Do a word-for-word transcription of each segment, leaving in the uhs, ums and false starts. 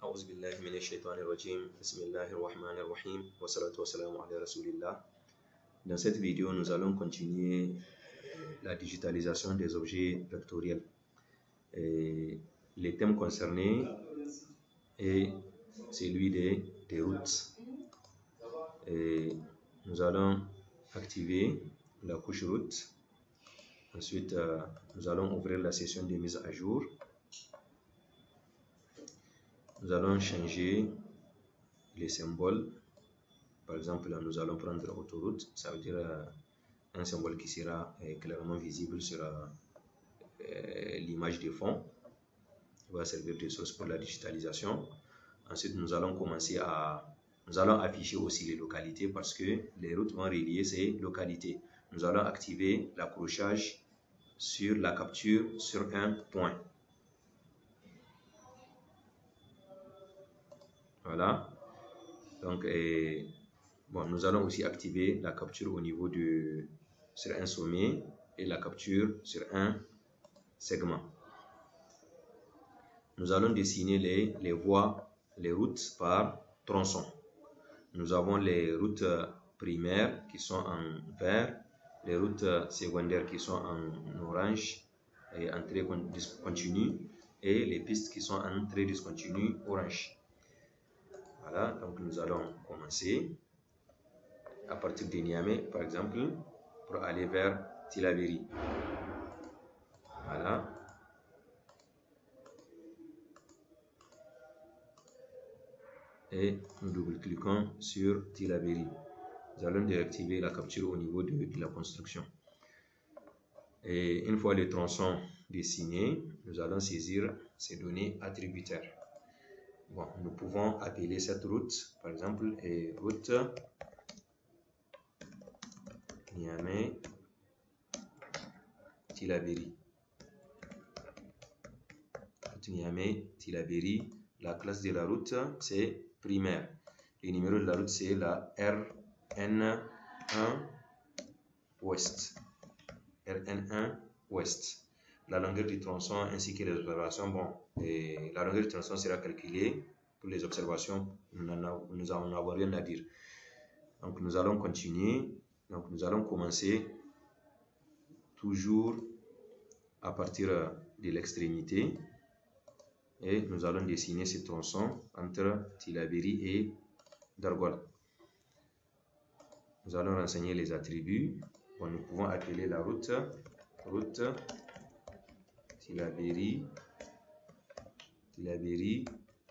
أعوذ بالله من الشيطان الرجيم. بسم الله الرحمن الرحيم والصلاة والسلام على رسول الله. Dans cette vidéo, nous allons continuer la digitalisation des objets vectoriels. Et les thèmes concernés est celui des, des routes. Et nous allons activer la couche route. Ensuite, euh, nous allons ouvrir la session de mise à jour. Nous allons changer les symboles. Par exemple, là, nous allons prendre autoroute. Ça veut dire euh, un symbole qui sera euh, clairement visible sur euh, euh, l'image de fond. Il va servir de source pour la digitalisation. Ensuite, nous allons commencer à... Nous allons afficher aussi les localités parce que les routes vont relier ces localités. Nous allons activer l'accrochage sur la capture sur un point. Voilà. Donc, et, bon, nous allons aussi activer la capture au niveau de sur un sommet et la capture sur un segment. Nous allons dessiner les, les voies, les routes par tronçon. Nous avons les routes primaires qui sont en vert, les routes secondaires qui sont en orange et en trait discontinu, et les pistes qui sont en trait discontinu orange. Voilà, donc nous allons commencer à partir de Niamey, par exemple, pour aller vers Tillabéri. Voilà. Et nous double-cliquons sur Tillabéri. Nous allons désactiver la capture au niveau de, de la construction. Et une fois le tronçon dessiné, nous allons saisir ces données attributaires. Bon, nous pouvons appeler cette route, par exemple, et route Niamey Tillabéri. Route Niamey Tillabéri. La classe de la route, c'est primaire. Le numéro de la route, c'est la R N un Ouest. R N un Ouest. La longueur du tronçon ainsi que les observations, bon, et la longueur du tronçon sera calculée pour les observations, nous n'en avons rien à dire. Donc nous allons continuer, donc nous allons commencer toujours à partir de l'extrémité et nous allons dessiner ce tronçon entre Tillabéri et Dargoual. Nous allons renseigner les attributs. Bon, nous pouvons appeler la route route Tillabéri Tillabéri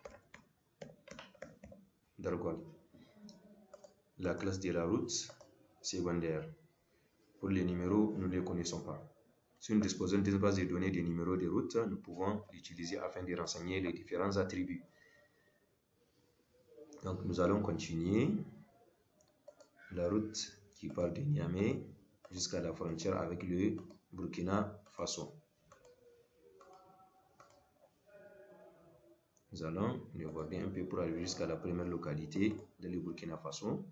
Dargoual. La classe de la route secondaire. Pour les numéros, nous ne les connaissons pas. Si nous disposons d'une base de données des numéros de route, nous pouvons l'utiliser afin de renseigner les différents attributs. Donc nous allons continuer la route qui part de Niamey jusqu'à la frontière avec le Burkina Faso. Nous allons le voir un peu pour aller jusqu'à la première localité de le Burkina Faso.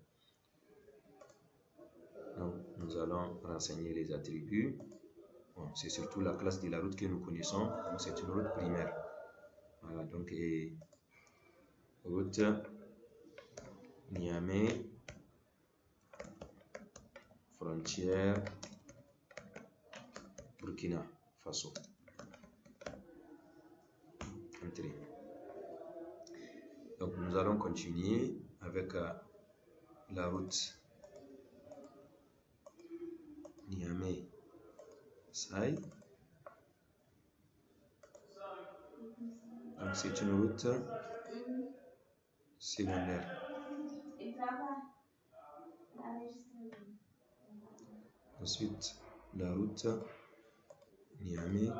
Donc, nous allons renseigner les attributs. Bon, c'est surtout la classe de la route que nous connaissons. Donc, c'est une route primaire. Voilà, donc, et route Niamey, frontière Burkina Faso. Entrée. Donc nous allons continuer avec euh, la route Niamey Saï. Donc c'est une route secondaire. Ensuite la route Niamey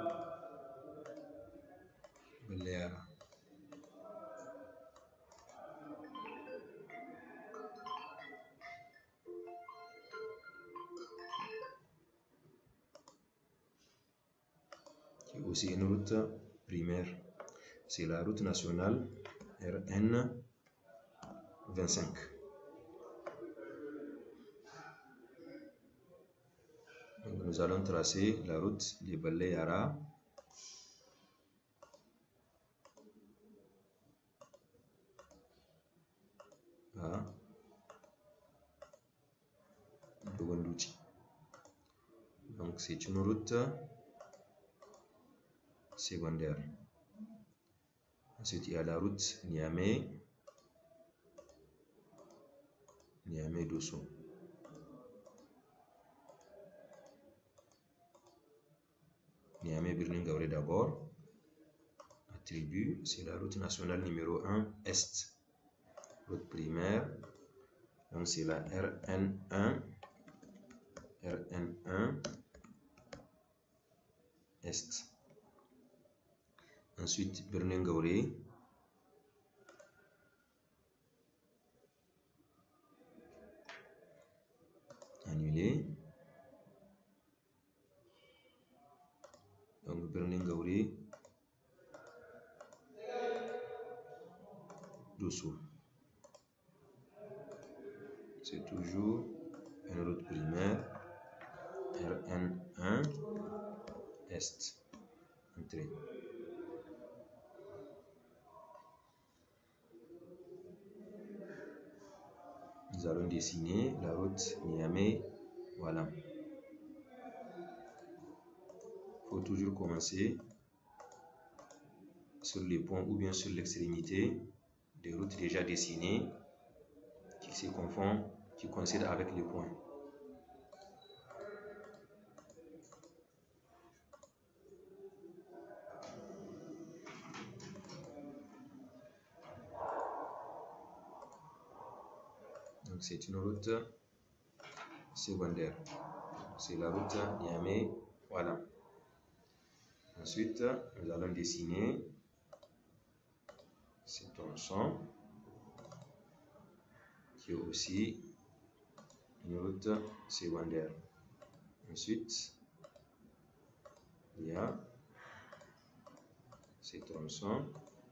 Baleara. Qui est aussi une route primaire. C'est la route nationale R N vingt-cinq. Donc nous allons tracer la route de Baleara à Dogon Dutse. Donc c'est une route secondaire. Ensuite il y a la route Niamey Niamey Dosso. Niamey Birnin Gauré d'abord. Attribut, c'est la route nationale numéro un Est. Route primaire, donc c'est la R N un. R N un Est. Ensuite, Birnin Gauré. Annulé. Donc, Birnin Gauré. Dosso. C'est toujours une route primaire. R N un Est. Entrée. Nous allons dessiner la route Niamey. Voilà. Il faut toujours commencer sur les points ou bien sur l'extrémité des routes déjà dessinées qui se confondent, qui coïncident avec les points. Donc c'est une route secondaire. C'est la route Niamey. Voilà. Ensuite, nous allons dessiner ce tronçon qui est aussi une route secondaire. Ensuite, il y a ce tronçon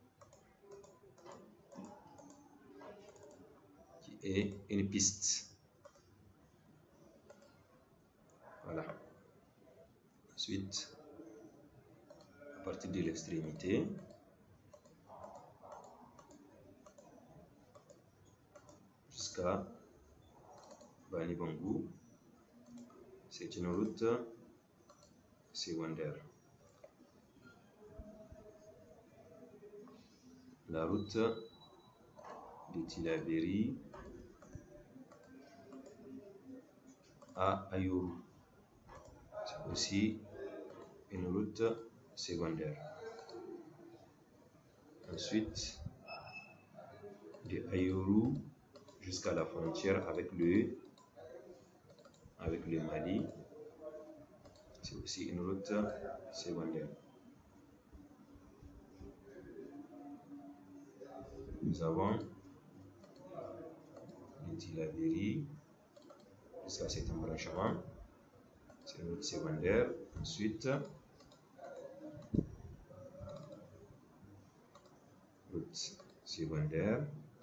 qui est une piste. Voilà. Ensuite, à partir de l'extrémité, jusqu'à Bani Bangou, c'est une route secondaire. La route de Tillabéri à Ayoru, c'est aussi une route secondaire. Ensuite, de Ayoru jusqu'à la frontière avec le avec le Mali, c'est aussi une route secondaire. Nous avons de Tillabéri jusqu'à cet embranchement, c'est une route secondaire. Ensuite, route secondaire.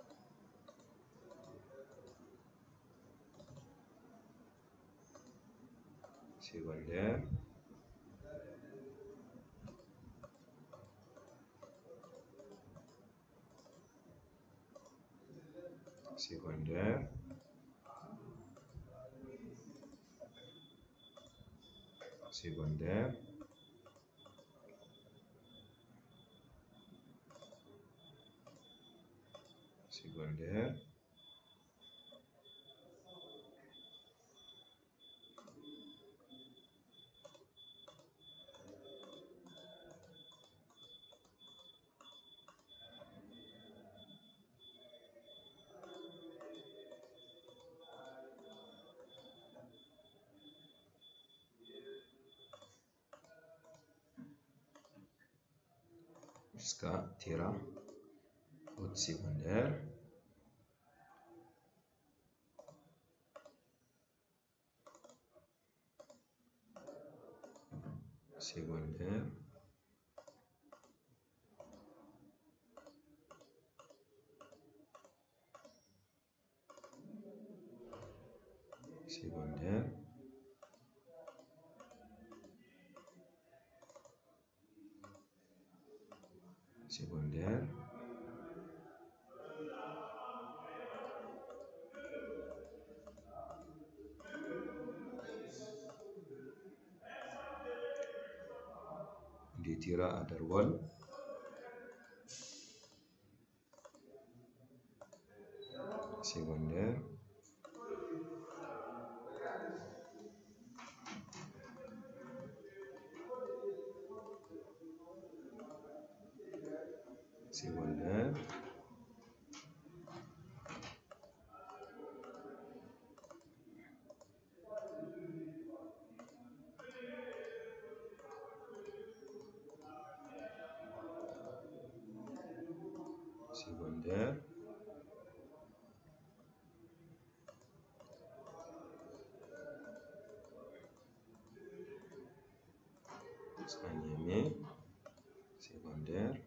Secondaire. Secondaire. Secondaire. Secondaire. Jusqu'à Terra, route secondaire. Secondaire. Secondaire. Secondaire. Tira Adarwal. Secondaire. Secondaire. Secondaire. Niamey. Secondaire.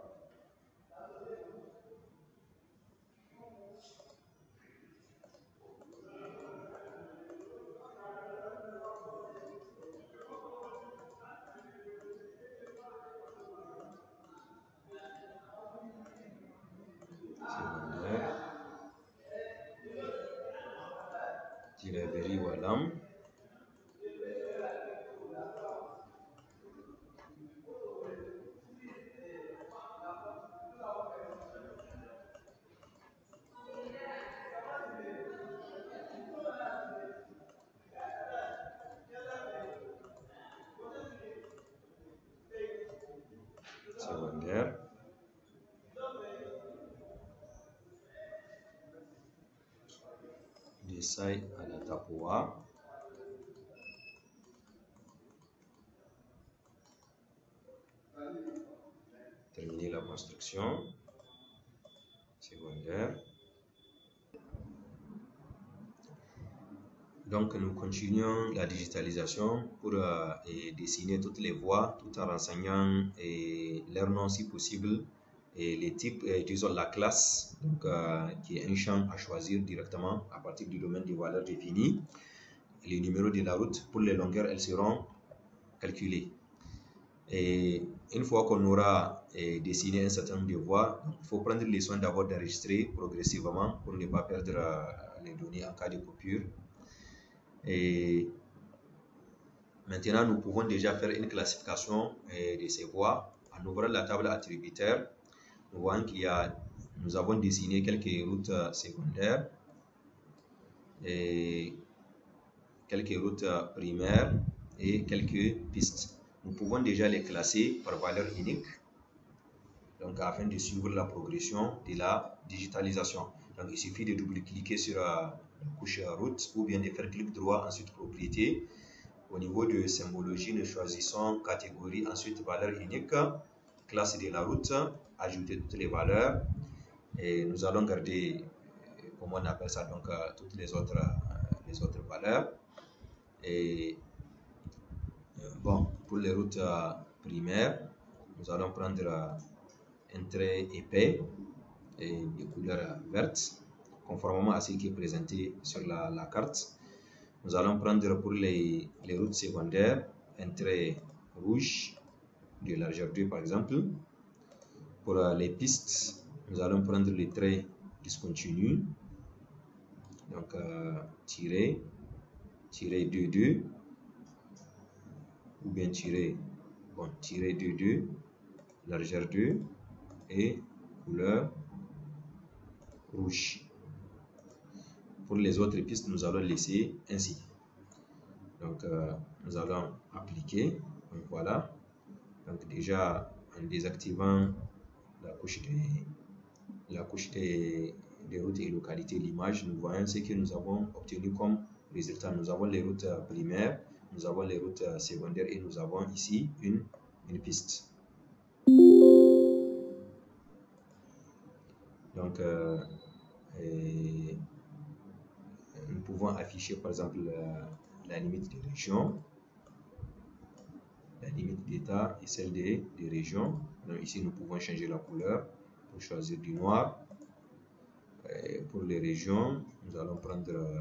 Tilaberi Walam. Secondaire. Desai Alatapoa. Terminer la construction. Secondaire. Donc nous continuons la digitalisation pour euh, et dessiner toutes les voies tout en renseignant et leur nom si possible et les types, et, disons la classe, donc, euh, qui est un champ à choisir directement à partir du domaine des valeurs définies. Les numéros de la route pour les longueurs, elles seront calculées. Et une fois qu'on aura et, dessiné un certain nombre de voies, il faut prendre les soins d'abord d'enregistrer progressivement pour ne pas perdre euh, les données en cas de coupure. Et maintenant, nous pouvons déjà faire une classification eh, de ces voies en ouvrant la table attributaire. Nous voyons qu'il y a, nous avons dessiné quelques routes secondaires et quelques routes primaires et quelques pistes. Nous pouvons déjà les classer par valeur unique, donc afin de suivre la progression de la digitalisation. Donc il suffit de double-cliquer sur la couche route ou bien de faire clic droit, ensuite propriété. Au niveau de symbologie, nous choisissons catégorie, ensuite valeur unique, classe de la route, ajouter toutes les valeurs et nous allons garder, comment on appelle ça, donc toutes les autres, les autres valeurs. Et bon, pour les routes primaires, nous allons prendre un trait épais et de couleur verte, conformément à ce qui est présenté sur la, la carte. Nous allons prendre pour les, les routes secondaires un trait rouge de largeur deux par exemple. Pour les pistes, nous allons prendre les traits discontinus, donc euh, tirer, tirer deux deux, ou bien tirer, bon, tirer deux deux, largeur deux et couleur rouge. Pour les autres pistes, nous allons laisser ainsi. Donc, euh, nous allons appliquer. Donc, voilà. Donc, déjà, en désactivant la couche des, la couche des, des routes et localités, l'image, nous voyons ce que nous avons obtenu comme résultat. Nous avons les routes primaires, nous avons les routes secondaires et nous avons ici une, une piste. Donc, euh, et nous pouvons afficher par exemple la, la limite des régions, la limite d'État et celle des, des régions. Donc ici nous pouvons changer la couleur pour choisir du noir. Et pour les régions, nous allons prendre euh,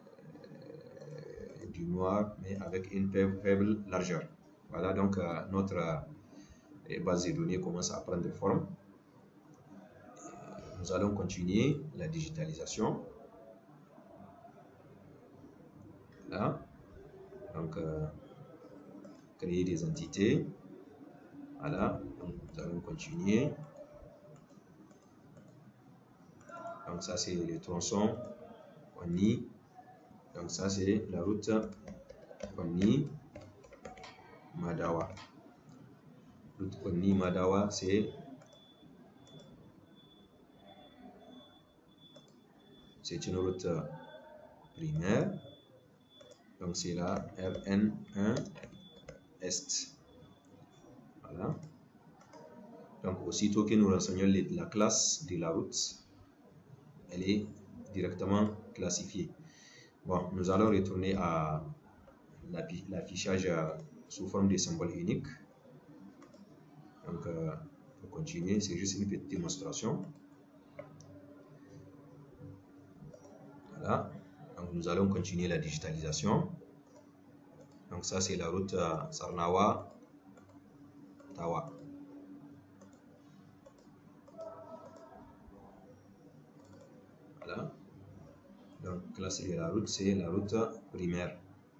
du noir mais avec une faible largeur. Voilà, donc euh, notre euh, base de données commence à prendre forme. Nous allons continuer la digitalisation. Là, donc euh, créer des entités. Voilà, donc nous allons continuer. Donc ça c'est le tronçon Konni. Donc ça c'est la route Konni Madawa. Route Konni Madawa, c'est c'est une route primaire. Donc c'est la R N un Est. Voilà. Donc aussitôt que nous renseignons la classe de la route, elle est directement classifiée. Bon, nous allons retourner à l'affichage sous forme de symbole unique. Donc, euh, pour continuer, c'est juste une petite démonstration. Voilà. Donc, nous allons continuer la digitalisation. Donc, ça, c'est la route euh, Sarnawa-Tawa. Voilà. Donc, là, c'est la route, c'est la route primaire.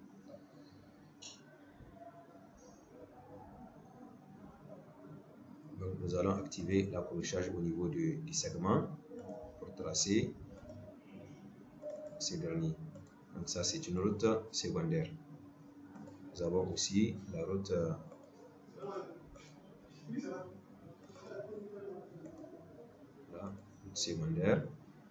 Donc, nous allons activer l'accrochage au niveau du, du segment pour tracer ces derniers. Donc, ça, c'est une route secondaire. Nous avons aussi la route euh, la route secondaire.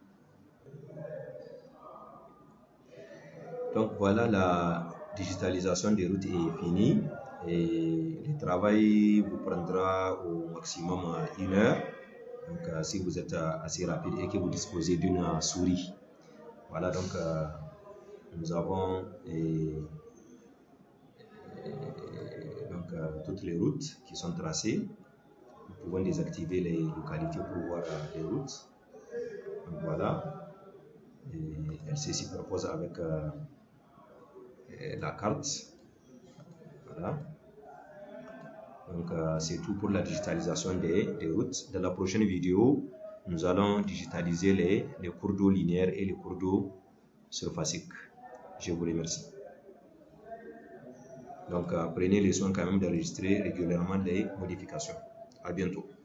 Donc voilà, la digitalisation des routes est finie et le travail vous prendra au maximum une heure. Donc euh, si vous êtes euh, assez rapide et que vous disposez d'une euh, souris. Voilà, donc euh, nous avons et, et, donc, euh, toutes les routes qui sont tracées. Nous pouvons désactiver les localités pour voir euh, les routes. Donc voilà, et elle se superpose avec euh, la carte. Voilà. Donc euh, c'est tout pour la digitalisation des, des routes. Dans la prochaine vidéo, nous allons digitaliser les, les cours d'eau linéaires et les cours d'eau surfaciques. Je vous remercie. Donc euh, prenez le soin quand même d'enregistrer régulièrement les modifications. À bientôt.